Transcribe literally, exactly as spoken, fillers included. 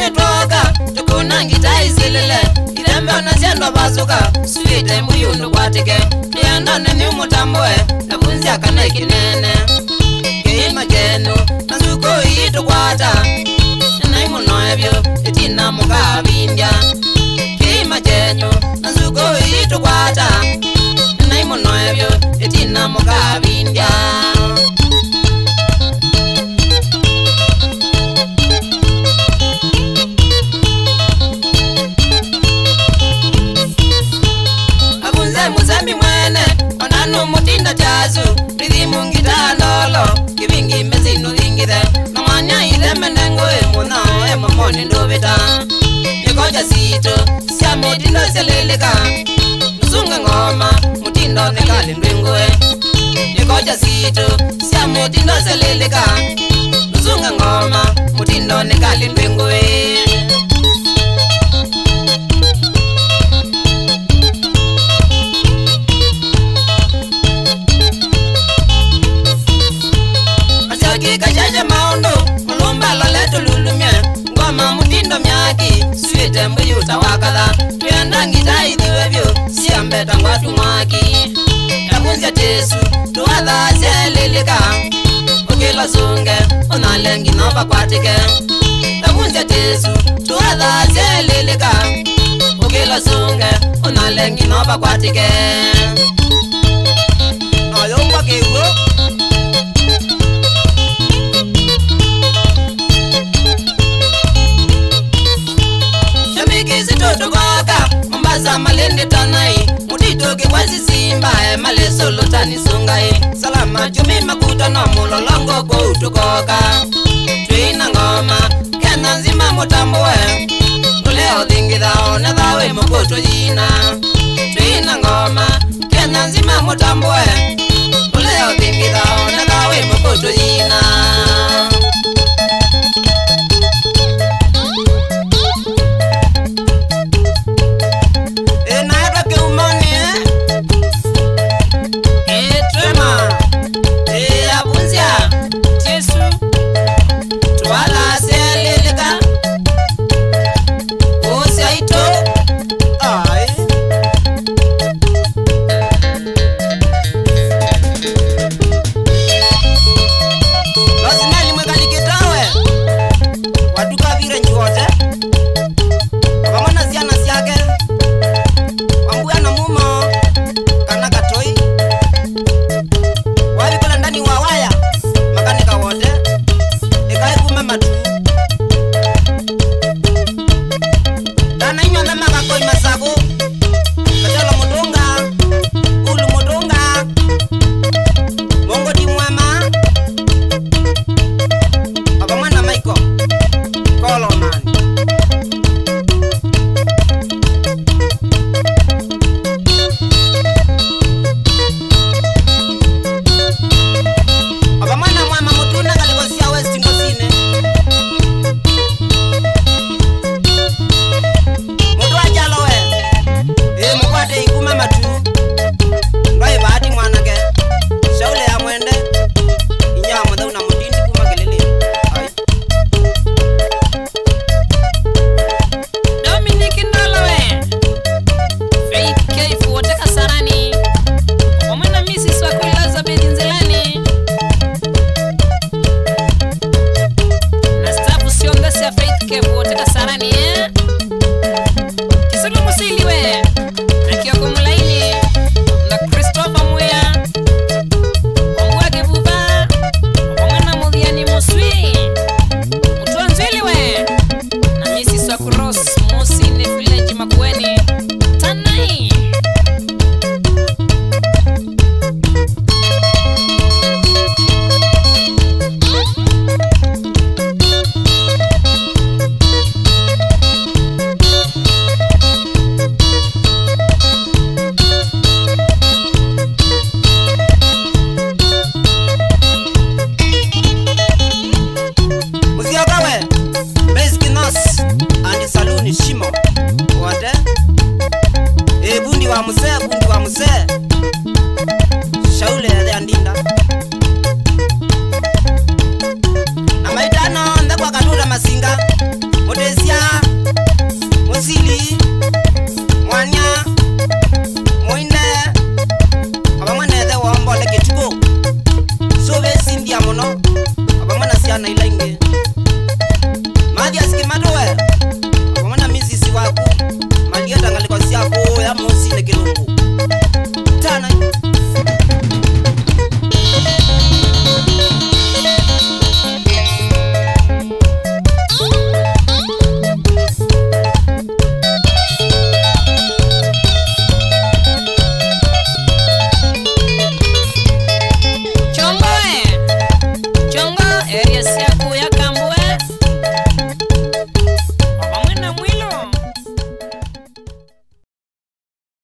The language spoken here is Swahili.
Tene toka tukuna ngita isilile Idembe onasiendo basuka Suite muyundu kwatike Nienda nini umutamboe Nabunzi akana ikinene Keima jenu Nasuko itu kwata Naimu noebyo Etina muka bindya Keima jenu Nasuko itu kwata Naimu noebyo Etina muka bindya Muzambi mwene onanu mutinda jazu rithimu ngitandolo kibingi mezinu lingithe na mwanya ile menengo emuna emamoni ndubita nikoja sito sia mutindo seleleka nusunga ngoma mutindo nekali ndwingwe nikoja sito sia mutindo seleleka nusunga ngoma mutindo nekali ndwingwe Kajaja maundo, mulumba loleto lulumye Ngoma mutindo myaki, suite mbuyuta wakala Tuyanda ngita idhiwevyo, siambeta ngwatu mwaki Yamunzia tesu, tuwadha zelelika Ukila sunge, unalengi noba kwatike Yamunzia tesu, tuwadha zelelika Ukila sunge, unalengi noba kwatike Ayomba kiwo Tutukoka, Mombasa malende tanai Mutito kiwazi simba, maleso lotani sungai Salama jumi makuta no mulolongo kwa utukoka Tuina ngoma, kena nzima mutamboe Nuleo dhingitha ona dhawe mokoto jina Tuina ngoma, kena nzima mutamboe Nuleo dhingitha ona dhawe mokoto jina and the saloon is chako ya mosi na kilungu tana